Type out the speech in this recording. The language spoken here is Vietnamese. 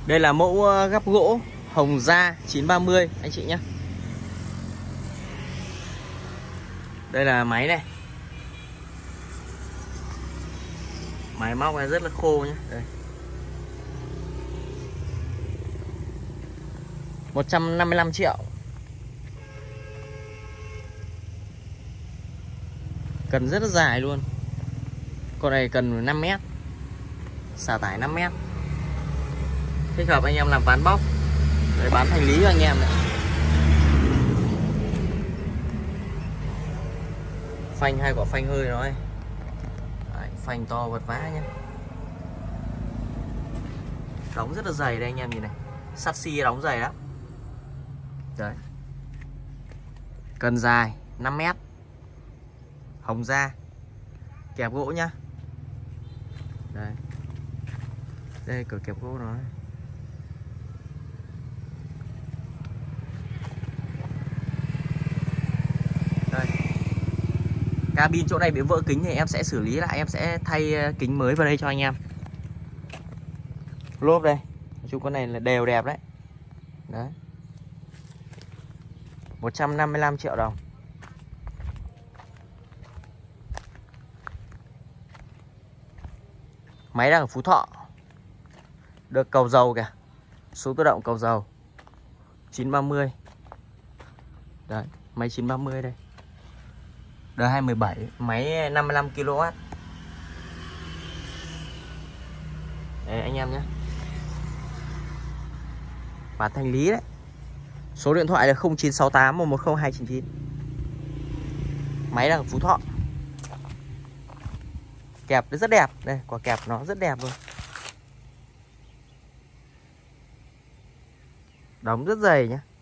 Đây là mẫu gắp gỗ Hồng Da 930 anh chị nhé. Đây là máy này. Máy móc này rất là khô nhé. Đây. 155 triệu. Cần rất là dài luôn. Con này cần 5 mét. Xả tải 5 mét. Thích hợp anh em làm ván bóc. Đấy, bán hành lý cho anh em này. Phanh hai quả phanh hơi rồi. Đấy, phanh to vật vã nhé. Đóng rất là dày đây anh em nhìn này. Sắt xi đóng dày lắm. Đấy. Cần dài 5 mét. Hồng Da. Kẹp gỗ nhá. Đây. Đây cửa kẹp gỗ nó. Đây. Cabin chỗ này bị vỡ kính thì em sẽ xử lý lại, em sẽ thay kính mới vào đây cho anh em. Lốp đây. Nói chung con này là đều đẹp đấy. Đấy. 155 triệu đồng. Máy đang ở Phú Thọ. Được cầu dầu kìa. Số tự động cầu dầu 930. Đấy, máy 930 đây. D217, máy 55 kW. Đây anh em nhé. Bán thanh lý đấy. Số điện thoại là 0968 110 299. Máy đang ở Phú Thọ. Kẹp rất đẹp. Đây, quả kẹp nó rất đẹp luôn. Đóng rất dày nhé.